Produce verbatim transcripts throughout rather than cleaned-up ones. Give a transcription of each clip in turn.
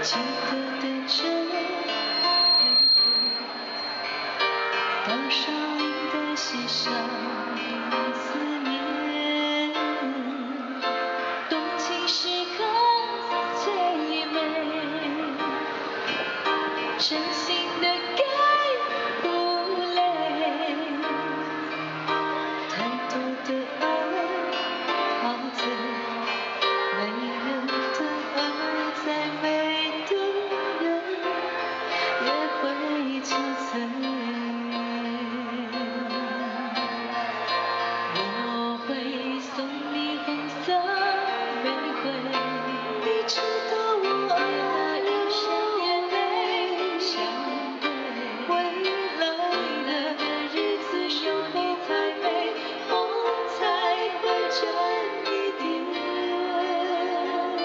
记得的这玫瑰，岛上林的溪上思念，动情时刻最美，真心的给不累，太多的爱陶醉，没人的爱再美的人也会憔悴。我会送你红色玫瑰，你知道我爱的一生眼泪相对，未来的日子有你才美，梦才会真一点。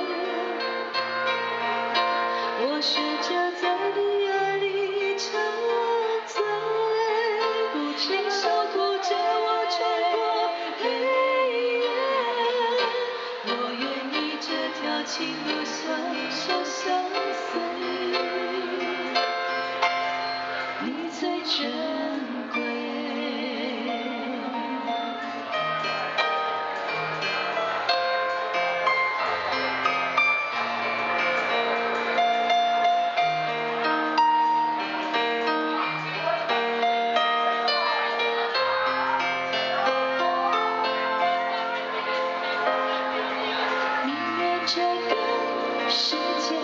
我学着在你眼里沉醉，你守护着我穿过黑夜，我愿意这条情路相守相随，你最珍贵。宁愿这个世界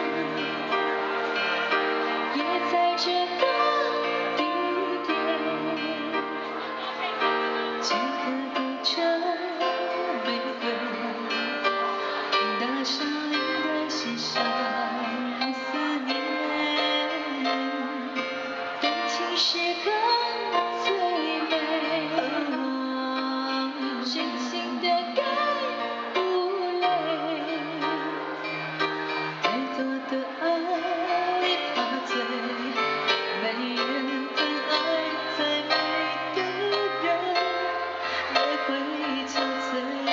也在这个地点，记得的这玫瑰，大山林的溪上思念，动情时刻最美，真心的给不累，太多的爱陶醉，没人的爱再美的人也会憔悴。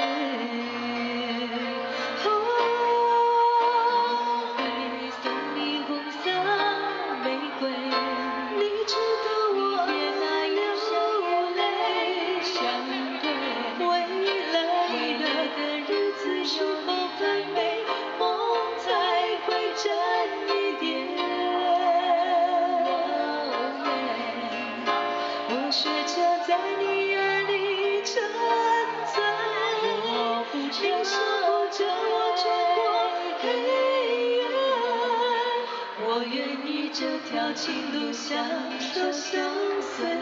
我会送你红色玫瑰，你知道我爱流泪相对，未来的日子有你才美，梦才会真一点。我学着在你眼里沉醉，你守护着我穿过黑夜，我愿意这条情路相守相随，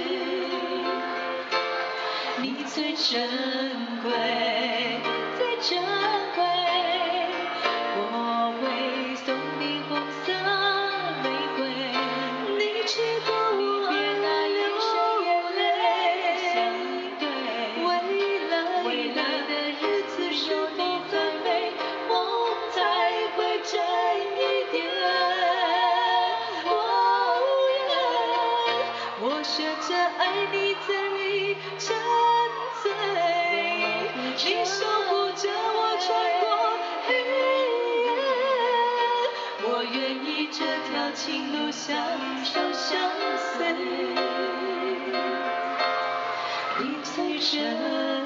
你最珍贵，最珍贵。我会送你红色玫瑰，你知道我爱流眼泪相对，未来的日子有你才美，梦才会真一点。我学着爱你在你沉醉，你守护着我穿过黑夜，我愿意这条情路相守相随，你最珍